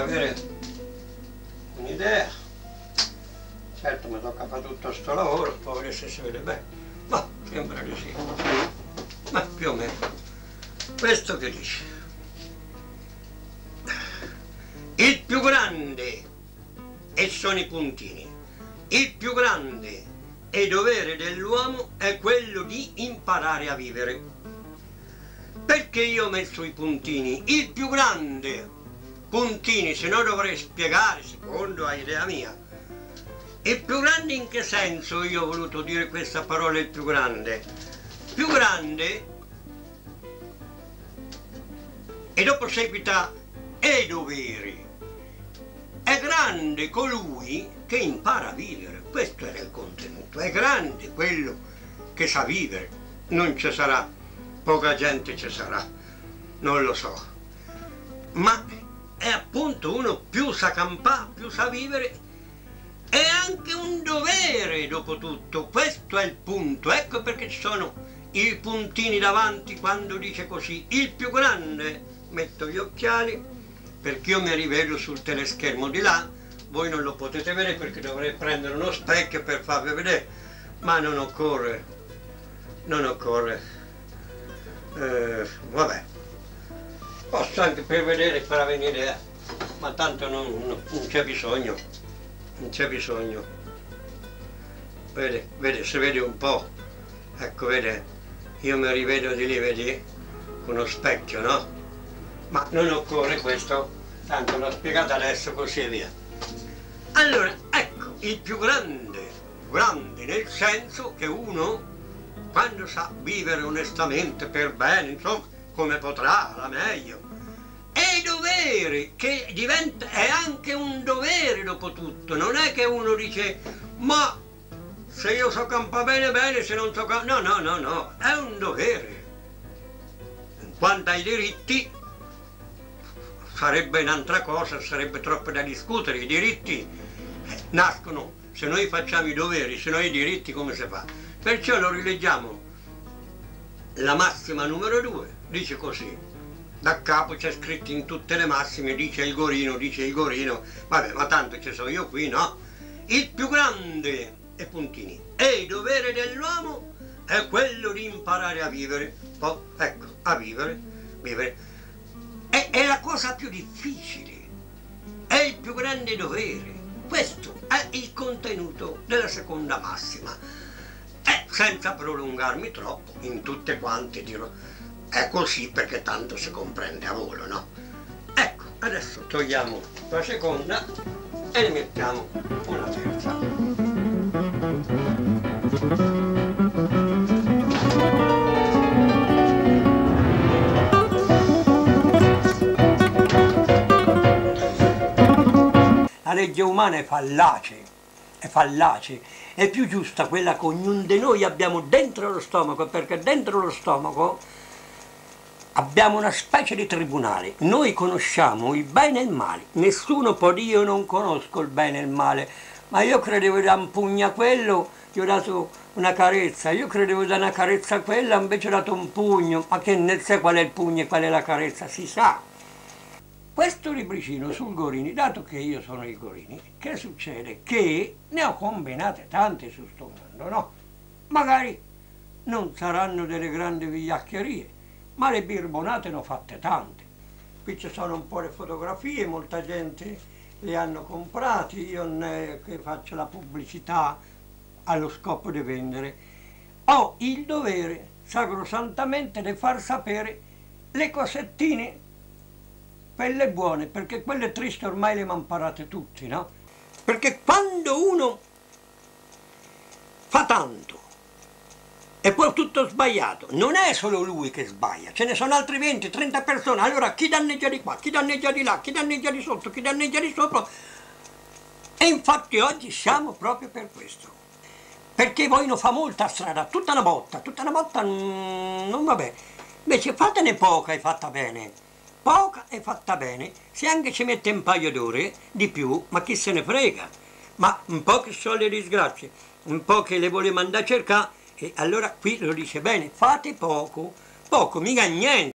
Avere un'idea. Certo mi tocca fare tutto sto lavoro, poi vedere se si vede bene. Ma sembra di sì. Ma più o meno. Questo che dice? Il più grande, e sono i puntini, il più grande e dovere dell'uomo è quello di imparare a vivere. Perché io ho messo i puntini? Il più grande, puntini, se no dovrei spiegare secondo a idea mia. Il più grande in che senso io ho voluto dire questa parola, il più grande? Più grande, e dopo seguita e doveri. È grande colui che impara a vivere, questo era il contenuto, è grande quello che sa vivere, non ci sarà, poca gente ci sarà, non lo so, ma è appunto uno più sa campare, più sa vivere, è anche un dovere dopo tutto, questo è il punto, ecco perché ci sono i puntini davanti quando dice così, il più grande, metto gli occhiali, perché io mi rivedo sul teleschermo di là, voi non lo potete vedere perché dovrei prendere uno specchio per farvi vedere, ma non occorre, vabbè, posso anche per vedere, per venire, ma tanto non c'è bisogno, vede, si vede un po', ecco, vede, io mi rivedo di lì, vedi, con uno specchio, no? Ma non occorre questo, tanto l'ho spiegato adesso così e via. Allora, ecco, il più grande nel senso che uno, quando sa vivere onestamente, per bene, insomma, come potrà, alla meglio, è dovere, che diventa, è anche un dovere dopo tutto, non è che uno dice, ma se io so campare bene, bene, se non so campare, no, è un dovere. In quanto ai diritti, sarebbe un'altra cosa, sarebbe troppo da discutere, i diritti nascono, se noi facciamo i doveri, se noi i diritti come si fa? Perciò lo rileggiamo, la massima numero 2, dice così, da capo c'è scritto in tutte le massime, dice il gorino, vabbè, ma tanto ci sono io qui, no? Il più grande, e puntini, e il dovere dell'uomo è quello di imparare a vivere, ecco, a vivere. È la cosa più difficile, è il più grande dovere. Questo è il contenuto della seconda massima. E senza prolungarmi troppo, in tutte quante dirò, è così perché tanto si comprende a volo, no? Ecco, adesso togliamo la seconda e ne mettiamo una terza. La legge umana è fallace, è più giusta quella che ognuno di noi abbiamo dentro lo stomaco, perché dentro lo stomaco abbiamo una specie di tribunale, noi conosciamo il bene e il male, nessuno può dire io non conosco il bene e il male, ma io credevo di dare un pugno a quello, gli ho dato una carezza, io credevo di dare una carezza a quella, invece ho dato un pugno, ma che ne sa qual è il pugno e qual è la carezza, si sa. Questo libricino sul Gorini, dato che io sono il Gorini, che succede? Che ne ho combinate tante su sto mondo, no? Magari non saranno delle grandi vigliaccherie, ma le birbonate ne ho fatte tante. Qui ci sono un po' le fotografie, molta gente le hanno comprate, io ne che faccio la pubblicità allo scopo di vendere. Ho il dovere, sacrosantamente, di far sapere le cosettine, quelle buone, perché quelle tristi ormai le hanno imparate tutti, no? Perché quando uno fa tanto e poi tutto sbagliato, non è solo lui che sbaglia, ce ne sono altri 20-30 persone, allora chi danneggia di qua, chi danneggia di là, chi danneggia di sotto, chi danneggia di sopra. E infatti oggi siamo proprio per questo, perché vogliono fa molta strada, tutta una botta non va bene, invece fatene poca e fatta bene. Poca e fatta bene, se anche ci mette un paio d'ore di più, ma chi se ne frega? Ma un po' che sono le disgrazie, un po' che le vuole mandare a cercare, e allora qui lo dice bene, fate poco, mica niente.